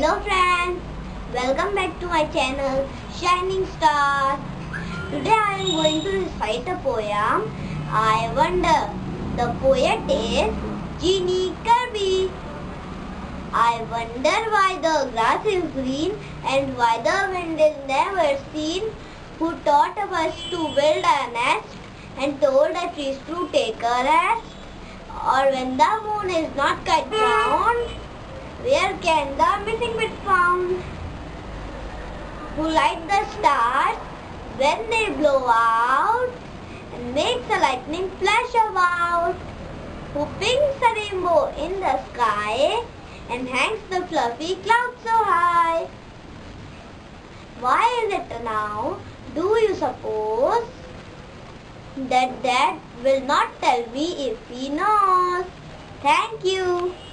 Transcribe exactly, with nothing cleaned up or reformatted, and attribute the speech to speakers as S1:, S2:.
S1: Hello friends, welcome back to my channel Shining Star. Today I am going to recite a poem. I wonder. The poet is Genie Kirby. I wonder why the grass is green and why the wind is never seen. Who taught us to build a nest and told the trees to take a rest? Or when the moon is not quite round, where can the missing bit found? Who light the stars when they blow out and makes a lightning flash about? Who pinks a rainbow in the sky and hangs the fluffy clouds so high? Why is it now, do you suppose, that Dad will not tell me if he knows? Thank you.